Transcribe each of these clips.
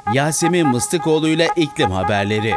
Yasemin Mıstıkoğlu ile iklim haberleri.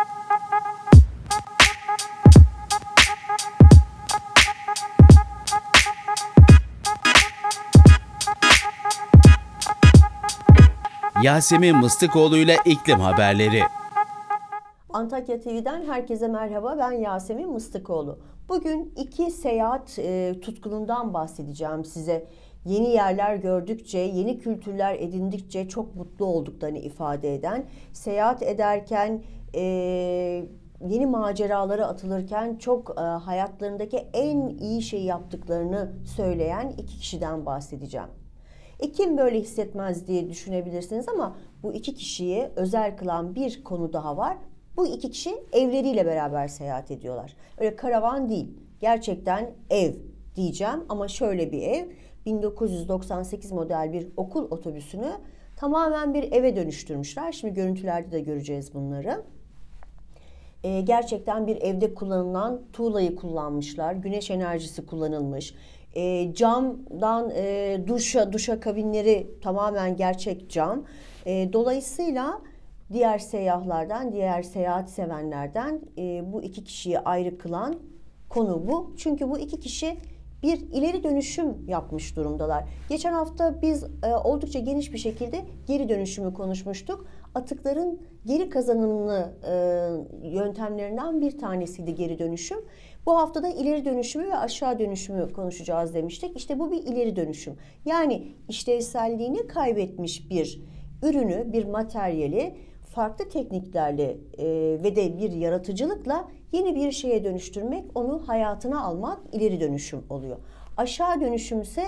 Yasemin Mıstıkoğlu ile iklim haberleri. Antakya TV'den herkese merhaba. Ben Yasemin Mıstıkoğlu. Bugün iki seyahat tutkunundan bahsedeceğim size. Yeni yerler gördükçe, yeni kültürler edindikçe çok mutlu olduklarını ifade eden, seyahat ederken, yeni maceralara atılırken çok hayatlarındaki en iyi şeyi yaptıklarını söyleyen iki kişiden bahsedeceğim. Kim böyle hissetmez diye düşünebilirsiniz ama bu iki kişiyi özel kılan bir konu daha var. Bu iki kişi evleriyle beraber seyahat ediyorlar. Öyle karavan değil. Gerçekten ev diyeceğim ama şöyle bir ev. 1998 model bir okul otobüsünü tamamen bir eve dönüştürmüşler. Şimdi görüntülerde de göreceğiz bunları. Gerçekten bir evde kullanılan tuğlayı kullanmışlar. Güneş enerjisi kullanılmış. Camdan duşa kabinleri tamamen gerçek cam. Dolayısıyla diğer seyyahlardan, diğer seyahat sevenlerden bu iki kişiyi ayrı kılan konu bu. Çünkü bu iki kişi bir ileri dönüşüm yapmış durumdalar. Geçen hafta biz oldukça geniş bir şekilde geri dönüşümü konuşmuştuk. Atıkların geri kazanımlı yöntemlerinden bir tanesiydi geri dönüşüm. Bu hafta da ileri dönüşümü ve aşağı dönüşümü konuşacağız demiştik. İşte bu bir ileri dönüşüm. Yani işlevselliğini kaybetmiş bir ürünü, bir materyali farklı tekniklerle ve de bir yaratıcılıkla yeni bir şeye dönüştürmek, onu hayatına almak ileri dönüşüm oluyor. Aşağı dönüşüm ise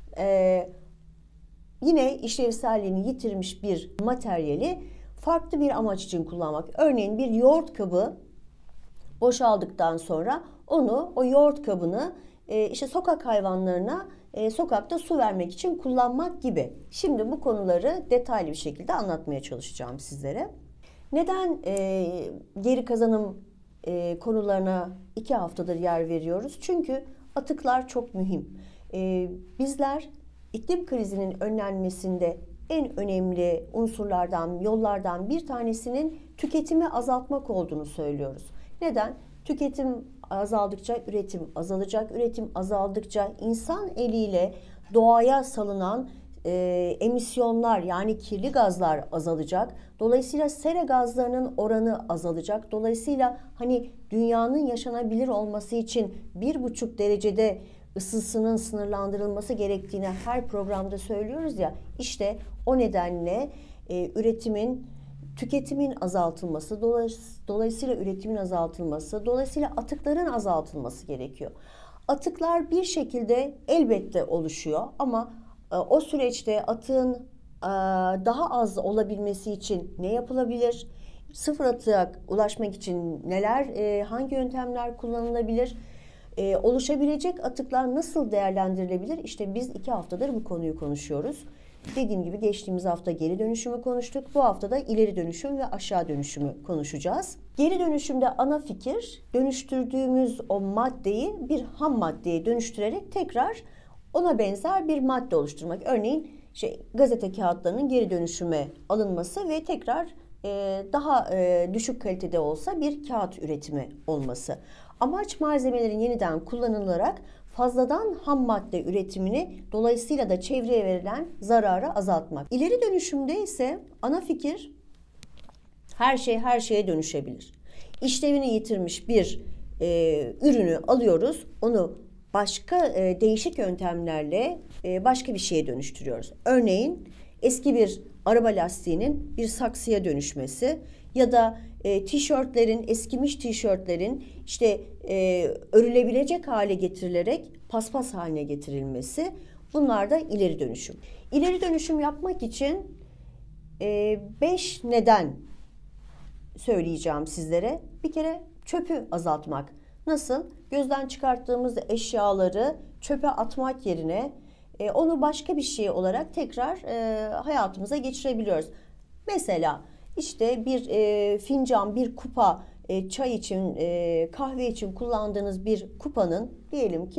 yine işlevselliğini yitirmiş bir materyali farklı bir amaç için kullanmak. Örneğin bir yoğurt kabı boşaldıktan sonra o yoğurt kabını işte sokak hayvanlarına sokakta su vermek için kullanmak gibi. Şimdi bu konuları detaylı bir şekilde anlatmaya çalışacağım sizlere. Neden geri kazanım konularına 2 haftadır yer veriyoruz? Çünkü atıklar çok mühim. Bizler iklim krizinin önlenmesinde en önemli unsurlardan, yollardan bir tanesinin tüketimi azaltmak olduğunu söylüyoruz. Neden? Tüketim azaldıkça üretim azalacak. Üretim azaldıkça insan eliyle doğaya salınan emisyonlar, yani kirli gazlar azalacak. Dolayısıyla sera gazlarının oranı azalacak. Dolayısıyla hani dünyanın yaşanabilir olması için 1,5 derecede ısısının sınırlandırılması gerektiğini her programda söylüyoruz ya. İşte o nedenle tüketimin azaltılması, dolayısıyla üretimin azaltılması, dolayısıyla atıkların azaltılması gerekiyor. Atıklar bir şekilde elbette oluşuyor ama o süreçte atığın daha az olabilmesi için ne yapılabilir? Sıfır atığa ulaşmak için hangi yöntemler kullanılabilir? Oluşabilecek atıklar nasıl değerlendirilebilir? İşte biz 2 haftadır bu konuyu konuşuyoruz. Dediğim gibi geçtiğimiz hafta geri dönüşümü konuştuk. Bu hafta da ileri dönüşüm ve aşağı dönüşümü konuşacağız. Geri dönüşümde ana fikir, dönüştürdüğümüz o maddeyi bir ham maddeye dönüştürerek tekrar ona benzer bir madde oluşturmak. Örneğin gazete kağıtlarının geri dönüşüme alınması ve tekrar daha düşük kalitede olsa bir kağıt üretimi olması. Amaç malzemelerin yeniden kullanılarak fazladan ham madde üretimini, dolayısıyla da çevreye verilen zararı azaltmak. İleri dönüşümde ise ana fikir her şey her şeye dönüşebilir. İşlevini yitirmiş bir ürünü alıyoruz, onu başka değişik yöntemlerle başka bir şeye dönüştürüyoruz. Örneğin eski bir araba lastiğinin bir saksıya dönüşmesi ya da eskimiş tişörtlerin örülebilecek hale getirilerek paspas haline getirilmesi, bunlar da ileri dönüşüm. İleri dönüşüm yapmak için 5 neden söyleyeceğim sizlere. Bir kere çöpü azaltmak. Nasıl? Gözden çıkarttığımız eşyaları çöpe atmak yerine onu başka bir şey olarak tekrar hayatımıza geçirebiliyoruz. Mesela bir fincan, bir kupa, çay için, kahve için kullandığınız bir kupanın diyelim ki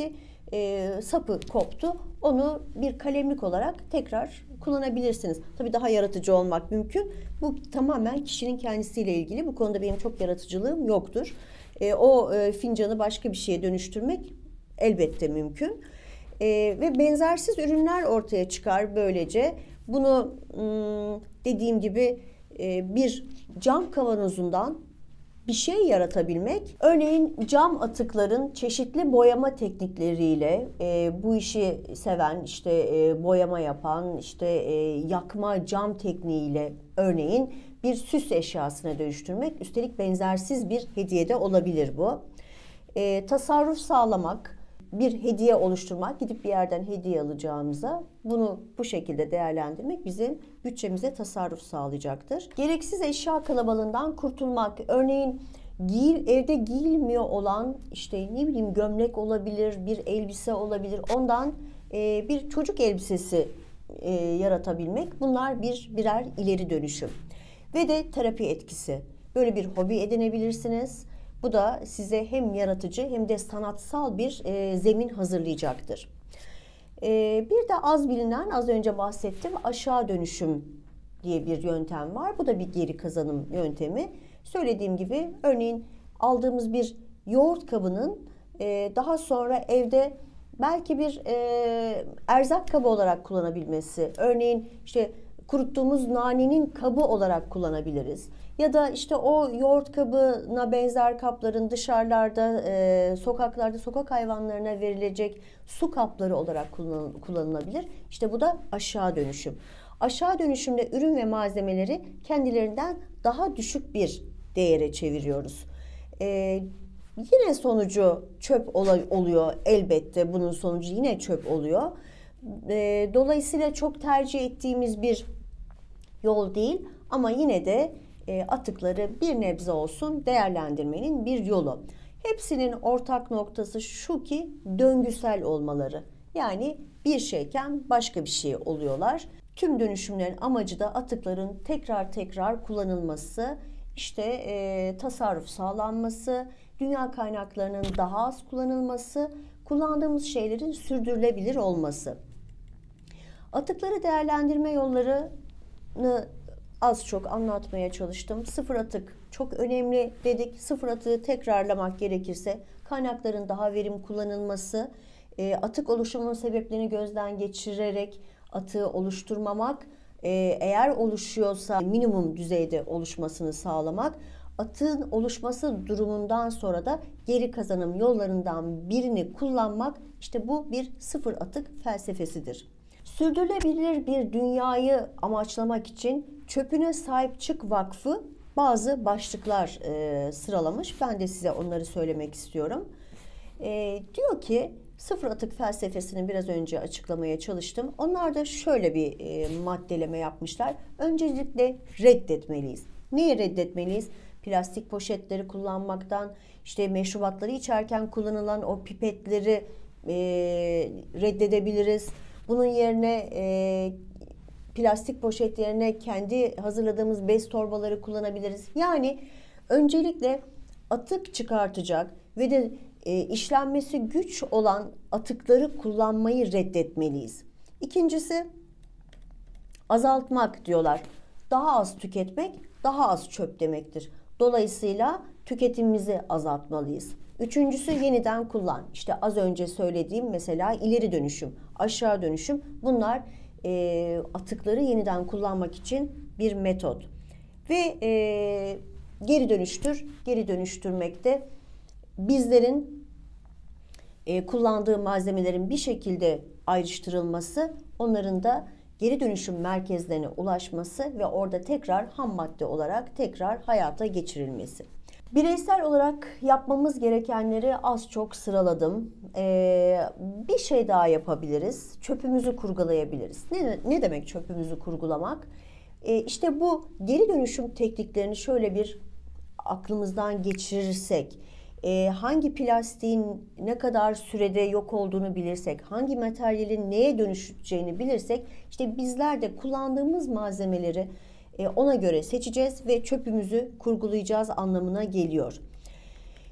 sapı koptu. Onu bir kalemlik olarak tekrar kullanabilirsiniz. Tabii daha yaratıcı olmak mümkün. Bu tamamen kişinin kendisiyle ilgili. Bu konuda benim çok yaratıcılığım yoktur. O fincanı başka bir şeye dönüştürmek elbette mümkün. Ve benzersiz ürünler ortaya çıkar böylece. Bunu dediğim gibi bir cam kavanozundan bir şey yaratabilmek. Örneğin cam atıkların çeşitli boyama teknikleriyle bu işi seven, işte boyama yapan, işte yakma cam tekniğiyle örneğin bir süs eşyasına dönüştürmek. Üstelik benzersiz bir hediye de olabilir bu. Tasarruf sağlamak, bir hediye oluşturmak, gidip bir yerden hediye alacağımıza bunu bu şekilde değerlendirmek bizim bütçemize tasarruf sağlayacaktır. Gereksiz eşya kalabalığından kurtulmak, örneğin evde giyilmiyor olan işte ne bileyim gömlek olabilir, bir elbise olabilir, ondan bir çocuk elbisesi yaratabilmek, bunlar birer ileri dönüşüm. Ve de terapi etkisi, böyle bir hobi edinebilirsiniz. Bu da size hem yaratıcı hem de sanatsal bir zemin hazırlayacaktır. Bir de az bilinen, az önce bahsettim, aşağı dönüşüm diye bir yöntem var. Bu da bir geri kazanım yöntemi. Söylediğim gibi örneğin aldığımız bir yoğurt kabının daha sonra evde belki bir erzak kabı olarak kullanabilmesi. Örneğin işte kuruttuğumuz nanenin kabı olarak kullanabiliriz. Ya da işte o yoğurt kabına benzer kapların dışarılarda, sokaklarda sokak hayvanlarına verilecek su kapları olarak kullanılabilir. İşte bu da aşağı dönüşüm. Aşağı dönüşümde ürün ve malzemeleri kendilerinden daha düşük bir değere çeviriyoruz. Yine sonucu çöp oluyor elbette. Bunun sonucu yine çöp oluyor. Dolayısıyla çok tercih ettiğimiz bir yol değil ama yine de atıkları bir nebze olsun değerlendirmenin bir yolu. Hepsinin ortak noktası şu ki döngüsel olmaları. Yani bir şeyken başka bir şey oluyorlar. Tüm dönüşümlerin amacı da atıkların tekrar kullanılması, işte tasarruf sağlanması, dünya kaynaklarının daha az kullanılması, kullandığımız şeylerin sürdürülebilir olması. Atıkları değerlendirme yollarını az çok anlatmaya çalıştım. Sıfır atık çok önemli dedik. Sıfır atığı tekrarlamak gerekirse kaynakların daha verimli kullanılması, atık oluşumunun sebeplerini gözden geçirerek atığı oluşturmamak, eğer oluşuyorsa minimum düzeyde oluşmasını sağlamak, atığın oluşması durumundan sonra da geri kazanım yollarından birini kullanmak, işte bu bir sıfır atık felsefesidir. Sürdürülebilir bir dünyayı amaçlamak için Çöpüne Sahip Çık Vakfı bazı başlıklar sıralamış. Ben de size onları söylemek istiyorum. Diyor ki sıfır atık felsefesini biraz önce açıklamaya çalıştım. Onlar da şöyle bir maddeleme yapmışlar. Öncelikle reddetmeliyiz. Neyi reddetmeliyiz? Plastik poşetleri kullanmaktan, işte meşrubatları içerken kullanılan o pipetleri reddedebiliriz. Bunun yerine plastik poşet yerine kendi hazırladığımız bez torbaları kullanabiliriz. Yani öncelikle atık çıkartacak ve de işlenmesi güç olan atıkları kullanmayı reddetmeliyiz. İkincisi azaltmak diyorlar. Daha az tüketmek, daha az çöp demektir. Dolayısıyla tüketimimizi azaltmalıyız. Üçüncüsü yeniden kullan. İşte az önce söylediğim mesela ileri dönüşüm, aşağı dönüşüm, bunlar atıkları yeniden kullanmak için bir metot. Ve geri dönüştür. Geri dönüştürmekte bizlerin kullandığı malzemelerin bir şekilde ayrıştırılması, onların da geri dönüşüm merkezlerine ulaşması ve orada tekrar ham madde olarak tekrar hayata geçirilmesi. Bireysel olarak yapmamız gerekenleri az çok sıraladım. Bir şey daha yapabiliriz. Çöpümüzü kurgulayabiliriz. Ne demek çöpümüzü kurgulamak? İşte bu geri dönüşüm tekniklerini şöyle bir aklımızdan geçirirsek, hangi plastiğin ne kadar sürede yok olduğunu bilirsek, hangi materyalin neye dönüşeceğini bilirsek, işte bizler de kullandığımız malzemeleri ona göre seçeceğiz ve çöpümüzü kurgulayacağız anlamına geliyor.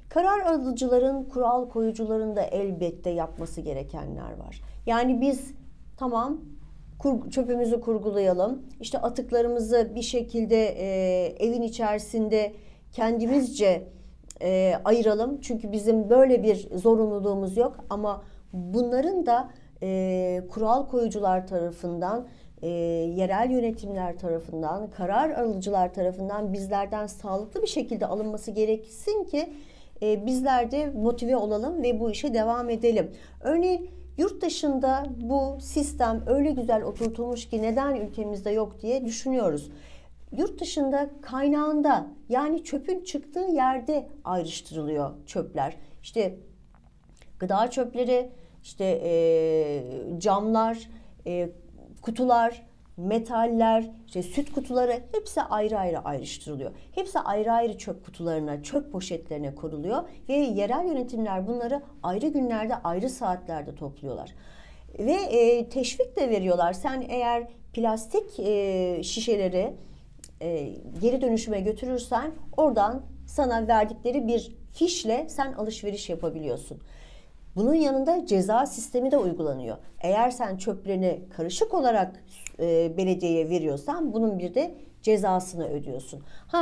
Karar alıcıların, kural koyucuların da elbette yapması gerekenler var. Yani biz tamam çöpümüzü kurgulayalım, işte atıklarımızı bir şekilde evin içerisinde kendimizce ayıralım. Çünkü bizim böyle bir zorunluluğumuz yok ama bunların da kural koyucular tarafından, yerel yönetimler tarafından, karar alıcılar tarafından bizlerden sağlıklı bir şekilde alınması gereksin ki bizler de motive olalım ve bu işe devam edelim. Örneğin yurt dışında bu sistem öyle güzel oturtulmuş ki neden ülkemizde yok diye düşünüyoruz. Yurt dışında kaynağında, yani çöpün çıktığı yerde ayrıştırılıyor çöpler. İşte gıda çöpleri, işte camlar, kutular, metaller, işte süt kutuları hepsi ayrı ayrı ayrıştırılıyor. Hepsi ayrı ayrı çöp kutularına, çöp poşetlerine konuluyor ve yerel yönetimler bunları ayrı günlerde, ayrı saatlerde topluyorlar. Ve teşvik de veriyorlar. Sen eğer plastik şişeleri geri dönüşüme götürürsen oradan sana verdikleri bir fişle sen alışveriş yapabiliyorsun. Bunun yanında ceza sistemi de uygulanıyor. Eğer sen çöplerini karışık olarak belediyeye veriyorsan bunun bir de cezasını ödüyorsun.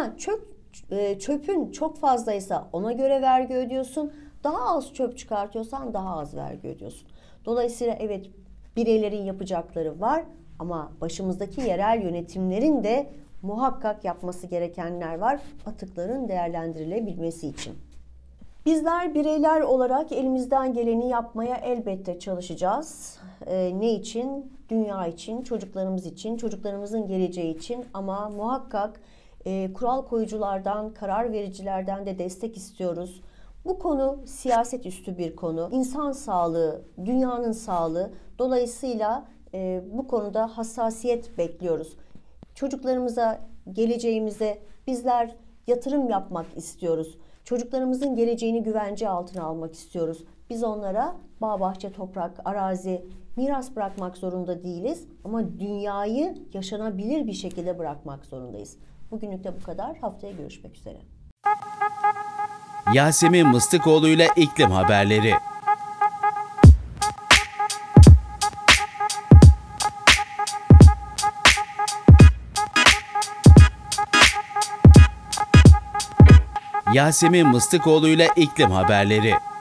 Çöpün çok fazlaysa ona göre vergi ödüyorsun. Daha az çöp çıkartıyorsan daha az vergi ödüyorsun. Dolayısıyla evet, bireylerin yapacakları var ama başımızdaki yerel yönetimlerin de muhakkak yapması gerekenler var atıkların değerlendirilebilmesi için. Bizler bireyler olarak elimizden geleni yapmaya elbette çalışacağız. Ne için? Dünya için, çocuklarımız için, çocuklarımızın geleceği için ama muhakkak kural koyuculardan, karar vericilerden de destek istiyoruz. Bu konu siyaset üstü bir konu. İnsan sağlığı, dünyanın sağlığı. Dolayısıyla bu konuda hassasiyet bekliyoruz. Çocuklarımıza, geleceğimize bizler yatırım yapmak istiyoruz. Çocuklarımızın geleceğini güvence altına almak istiyoruz. Biz onlara bağ, bahçe, toprak, arazi, miras bırakmak zorunda değiliz. Ama dünyayı yaşanabilir bir şekilde bırakmak zorundayız. Bugünlük de bu kadar. Haftaya görüşmek üzere. Yasemin Mıstıkoğlu ile iklim haberleri. Yasemin Mıstıkoğlu ile iklim haberleri.